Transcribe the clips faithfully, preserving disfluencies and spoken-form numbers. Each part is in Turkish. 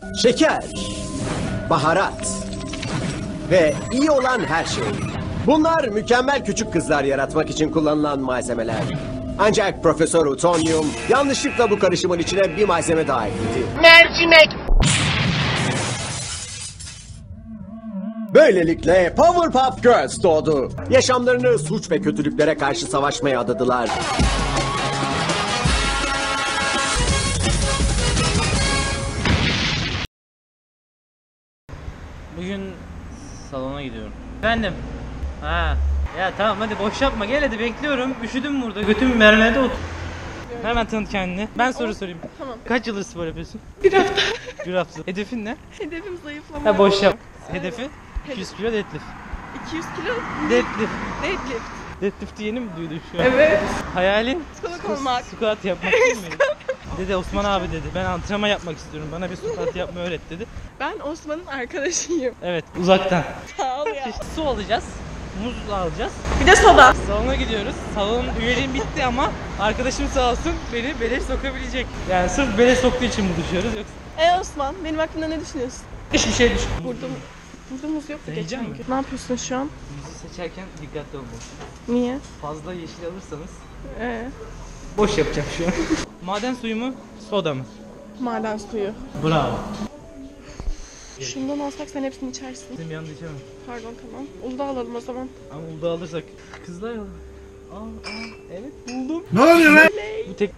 Şeker, baharat ve iyi olan her şey. Bunlar mükemmel küçük kızlar yaratmak için kullanılan malzemeler. Ancak Profesör Utonium yanlışlıkla bu karışımın içine bir malzeme daha ekledi. Mercimek. Böylelikle Powerpuff Girls doğdu. Yaşamlarını suç ve kötülüklere karşı savaşmaya adadılar. Bugün salona gidiyorum. Efendim? Ha. Ya tamam hadi boş yapma, gel hadi bekliyorum. Üşüdüm burada, götüm mermerde otur. Hemen tanıt kendini. Ben soru sorayım. Tamam. Kaç yıldır spor yapıyorsun? Bir hafta. Bir hafta. Hedefin ne? Hedefim zayıflamak. Ha boş yap. Hedefi? iki yüz kilo deadlift. iki yüz kilo Deadlift. deadlift. Deadlift'i yeni mi duydun şu an? Evet. Hayalin? Squat olmak. Squat yapmak değil mi? Dede Osman abi dedi. Ben antrenman yapmak istiyorum. Bana bir squat yapmayı öğret dedi. Ben Osman'ın arkadaşıyım. Evet, uzaktan. Sağ ol ya. Su alacağız. Muz alacağız. Bir de soda. Salona gidiyoruz. Salonun üyeliğim bitti ama arkadaşım sağ olsun beni beleş sokabilecek. Yani sırf beleş soktuğu için buluşuyoruz yoksa E Osman, benim hakkında ne düşünüyorsun? hiçbir şey düşün. Burada Burada muz yoktu Sen geçen yiyecek gün. Ne yapıyorsun şu an? Muzu seçerken dikkatli olmalısın. Niye? Fazla yeşil alırsanız Ee, boş yapacağım şu an. Maden suyu mu, soda mı? maden suyu. Bravo. Şundan alsak sen hepsini içersin. Bizim yanında içemem. Pardon tamam. Uludağ alalım o zaman. Ama Uludağ alırsak kızlar yalan. Aa, aa, evet buldum. Ne oluyor lan? Bu tek...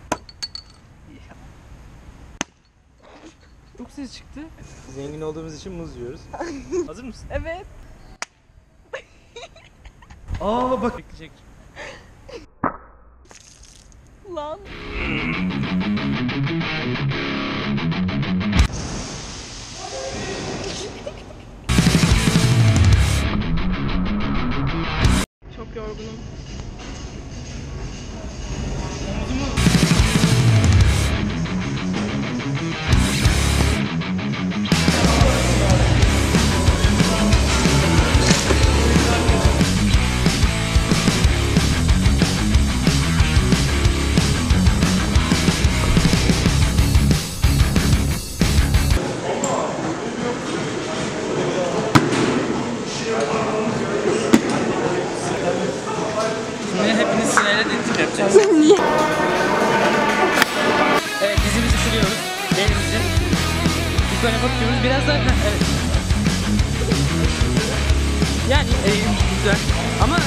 Çok ses çıktı. Zengin olduğumuz için muz yiyoruz. Hazır mısın? Evet. Aa bak. Çek. Lan. Çok yorgunum. Şimdi hepiniz sırayla deadlift yapacaksınız. Niye? Evet, dizimizi sürüyoruz. Elimizi. Yukarı bakıyoruz. Biraz daha... Evet. Yani e, güzel. Ama...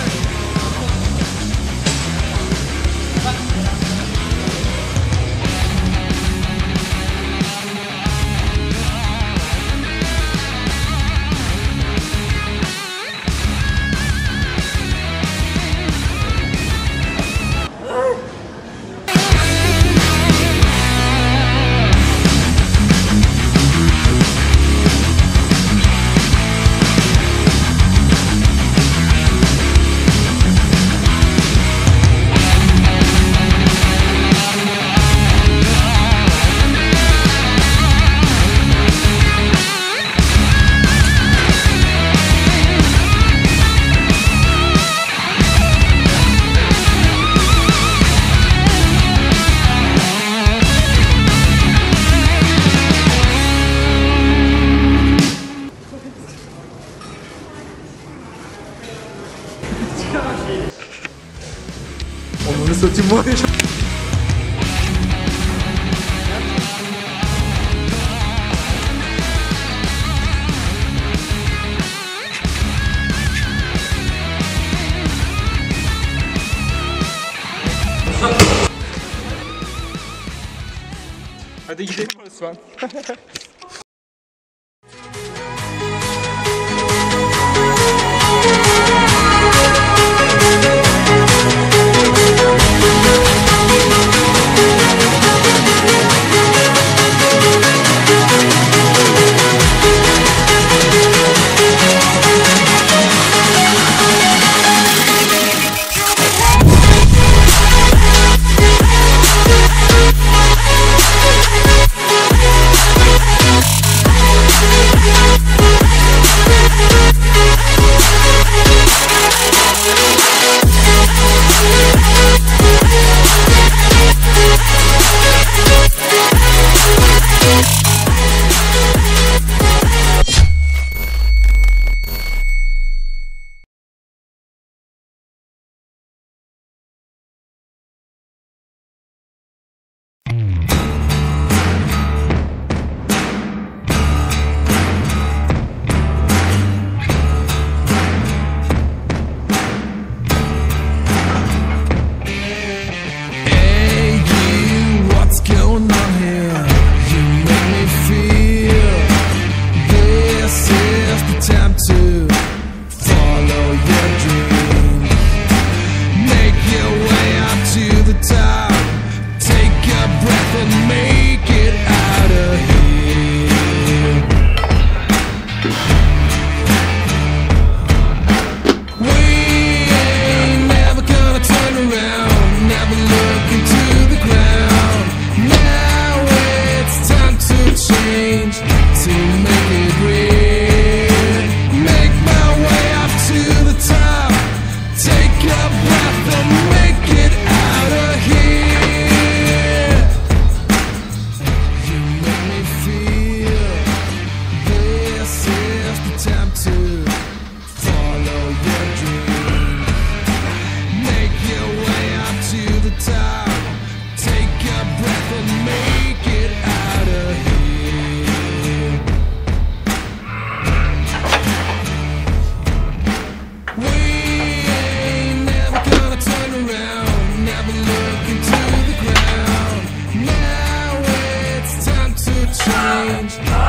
Onu satayım var ya. Hadi gidelim Osman. We'll be right back. strange night.